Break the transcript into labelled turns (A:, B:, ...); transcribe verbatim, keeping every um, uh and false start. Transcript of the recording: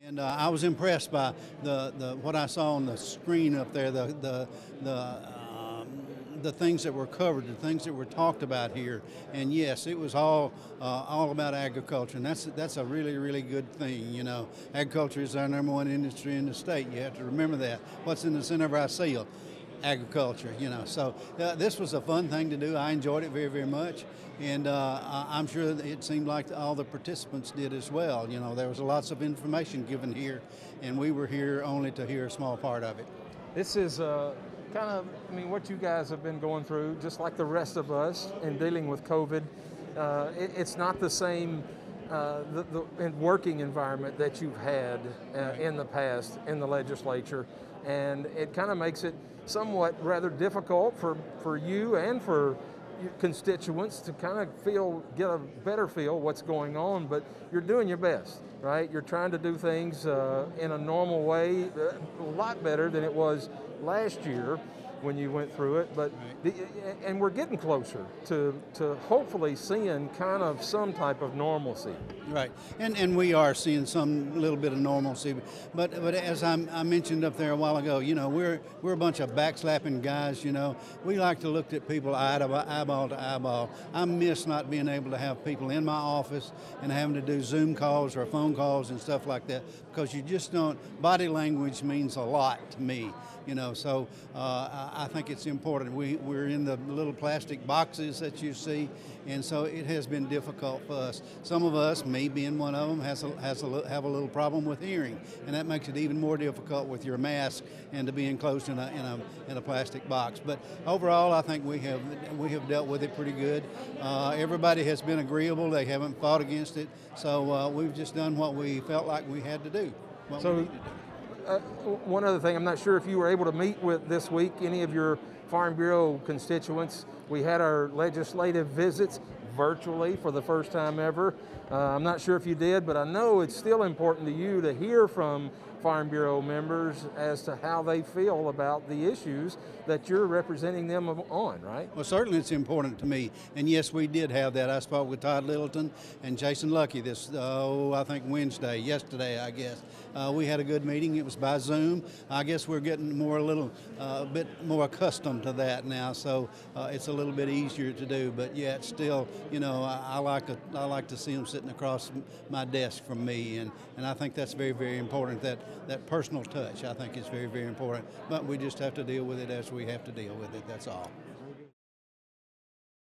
A: And uh, I was impressed by the, the what I saw on the screen up there, the the the um, the things that were covered, the things that were talked about here. And yes, it was all uh, all about agriculture, and that's that's a really really good thing. You know, agriculture is our number one industry in the state. You have to remember that. What's in the center of our seal? Agriculture, you know. So uh, this was a fun thing to do. I enjoyed it very, very much, and uh, I'm sure that it seemed like all the participants did as well. You know, there was lots of information given here, and we were here only to hear a small part of it.
B: This is uh, kind of, I mean, what you guys have been going through, just like the rest of us in dealing with COVID. Uh, it, it's not the same uh, the, the working environment that you've had uh, in the past in the legislature, and it kind of makes it somewhat rather difficult for, for you and for constituents to kind of feel, get a better feel what's going on, but you're doing your best, right? You're trying to do things uh, in a normal way, a lot better than it was last year when you went through it, but the, and we're getting closer to, to hopefully seeing kind of some type of normalcy.
A: Right, and and we are seeing some little bit of normalcy, but but as I, I mentioned up there a while ago, you know, we're we're a bunch of backslapping guys. You know, we like to look at people eye to eyeball to eyeball. I miss not being able to have people in my office and having to do Zoom calls or phone calls and stuff like that, because you just don't. Body language means a lot to me. You know, so uh, I think it's important. We, we're in the little plastic boxes that you see, and so it has been difficult for us. Some of us, me being one of them, has a, has a, have a little problem with hearing, and that makes it even more difficult with your mask and to be enclosed in a, in a, in a plastic box. But overall, I think we have, we have dealt with it pretty good. Uh, everybody has been agreeable. They haven't fought against it, so uh, we've just done what we felt like we had to do, what
B: so,
A: we needed to do.
B: Uh, one other thing, I'm not sure if you were able to meet with this week any of your Farm Bureau constituents. We had our legislative visits virtually for the first time ever. Uh, I'm not sure if you did, but I know it's still important to you to hear from Farm Bureau members as to how they feel about the issues that you're representing them on, right?
A: Well, certainly it's important to me, and yes, we did have that. I spoke with Todd Littleton and Jason Lucky this, oh, I think Wednesday, yesterday, I guess. Uh, we had a good meeting. It was by Zoom. I guess we're getting more a little, uh, a bit more accustomed to that now, so uh, it's a little bit easier to do. But yeah, it's still, you know, I, I like a, I like to see them sitting across my desk from me, and and I think that's very, very important. That that personal touch, I think, is very, very important. But we just have to deal with it as we have to deal with it. That's all.